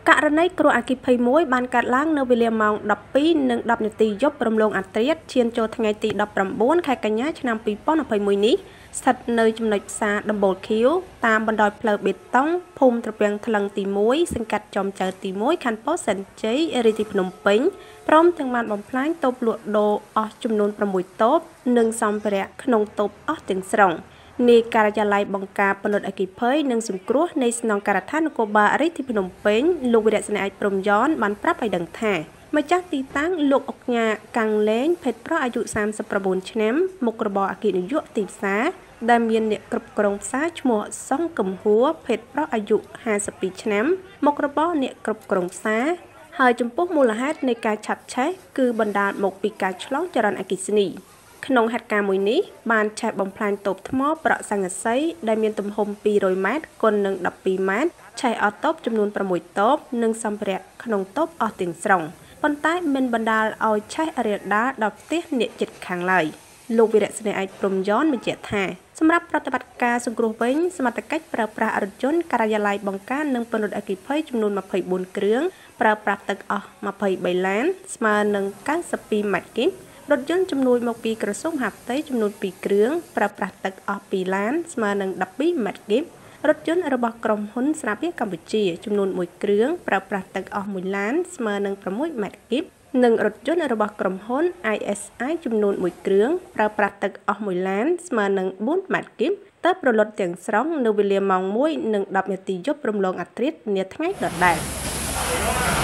ករណីគ្រោះអគ្គិភ័យមួយបានកើតឡើងនៅវេលាម៉ោង 12:10 នាទីយប់រំលងអត្រាតឈានចូលថ្ងៃទី 19 ខែកញ្ញាឆ្នាំ 2021 នេះស្ថិតនៅចំណុចផ្សារដំបូលខៀវតាមបណ្ដោយផ្លូវបេតុងភូមិត្រពាំងថ្លឹងទី 1 សង្កាត់ចំចៅទី 1 ខណ្ឌពោធិ៍សែនជ័យរាជធានីភ្នំពេញព្រមទាំងបានបំផ្លាញតូបលក់ដូរអស់ចំនួន 6 តូបនិងសម្ភារៈក្នុងតូបអស់ទាំងស្រុងនៃការិយាល័យបង្ការពន្លត់អគ្គិភ័យនិងសង្គ្រោះនៃស្នងការដ្ឋាននគរបាលរាជធានីភ្នំពេញលោកវីរៈសេនាឯកព្រំយ៉នបានប្រាប់ឲ្យដឹងថាម្ចាស់ទីតាំងលោកអុកញ៉ាកាំងលេងភេទប្រុសអាយុ 39 ឆ្នាំមុខរបរអគ្គនាយកទីផ្សារដែលមានអ្នកគ្រប់គ្រងផ្សារឈ្មោះសុងកំហួរភេទប្រុសអាយុ 52 ឆ្នាំមុខរបរអ្នកគ្រប់គ្រងផ្សារហើយចំពោះមូលហេតុនៃការឆាប់ឆេះគឺបណ្ដាលមកពីការឆ្លងចរន្តអគ្គិសនីក្នុងហេតុការណ៍មួយនេះបានឆេះបំផ្លាញតូបថ្មប្រក់ស័ង្កសីដែលមានទំហំ 200 ម៉ែត្រគុណនឹង 12 ម៉ែត្រឆេះអស់តូបចំនួន 6 តូបនិងសម្ភារៈក្នុងតូបអស់ទាំងស្រុងប៉ុន្តែមិនបណ្ដាលឲ្យឆេះរាលដាលដល់ផ្ទះអ្នកជិតខាងឡើយលោកវីរៈសេនាឯកព្រំយ៉នបញ្ជាក់ថាសម្រាប់ប្រតិបត្តិការសង្គ្រោះវិញសមត្ថកិច្ចប្រើប្រាស់រថយន្តការិយាល័យបង្ការនិងពន្លត់អគ្គិភ័យចំនួន 24 គ្រឿងប្រើប្រាស់ទឹកអស់ 23 ឡានស្មើនឹង 92 ម៉ែត្រគីបរថយន្តជំនួយមកពីក្រសួងមហាផ្ទៃចំនួន 2 គ្រឿងប្រើប្រាស់ទឹកអស់ 2 ឡានស្មើនឹង 12 ម៉ែត្រគីបរថយន្តរបស់ក្រុមហ៊ុនស្រាបៀរកម្ពុជាចំនួន 1 គ្រឿងប្រើប្រាស់ទឹកអស់ 1 ឡានស្មើនឹង 6 ម៉ែត្រគីបនិងរថយន្តរបស់ក្រុមហ៊ុន ISI ចំនួន 1 គ្រឿងប្រើប្រាស់ទឹកអស់ 1 ឡានស្មើនឹង 4 ម៉ែត្រគីបទៅប្រលត់ទាំងស្រុងនៅវេលាម៉ោង 1:10 នាទីយប់រំលងអត្រាតនាថ្ងៃដដែល